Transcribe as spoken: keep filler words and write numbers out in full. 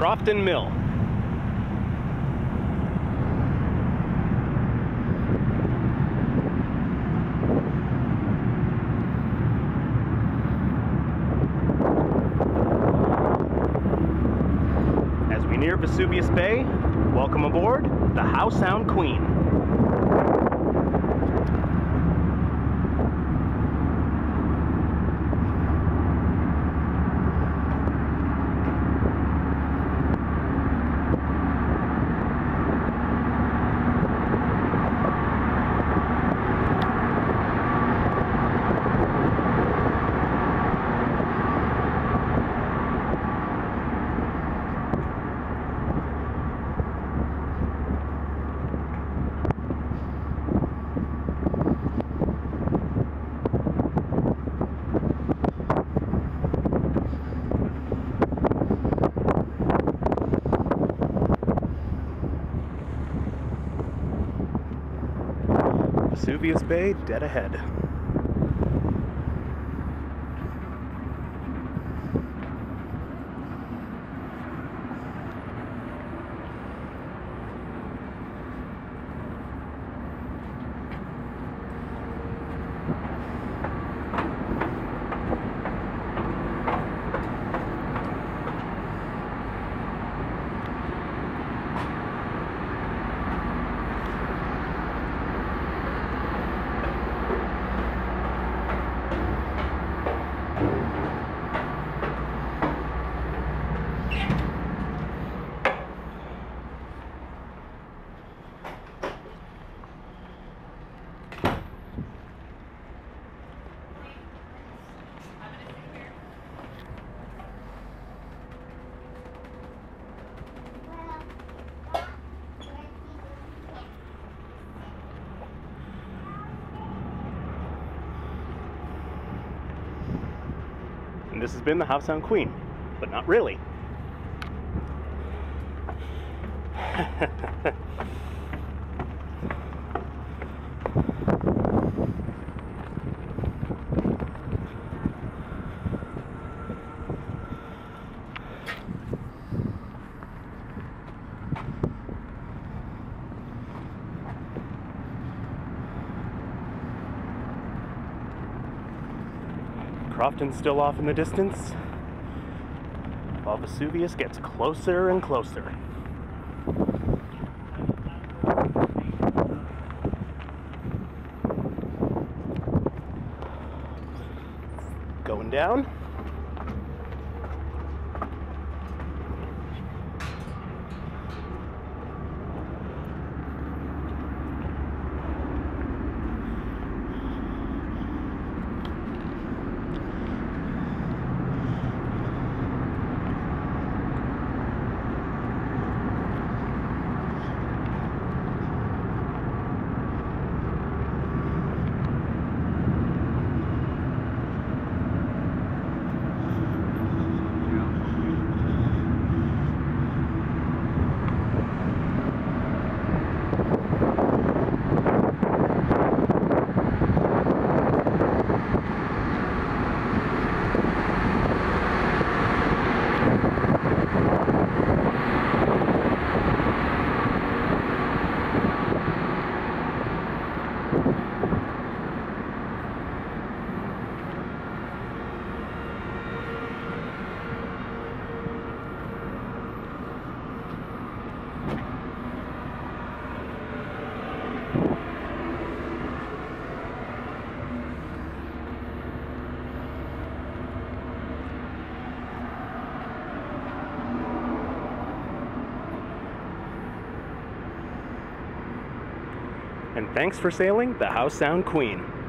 Crofton Mill. As we near Vesuvius Bay, welcome aboard the Howe Sound Queen. Vesuvius Bay, dead ahead. And this has been the Howe Sound Queen, but not really. Crofton's still off in the distance, while Vesuvius gets closer and closer. Going down. And thanks for sailing the Howe Sound Queen.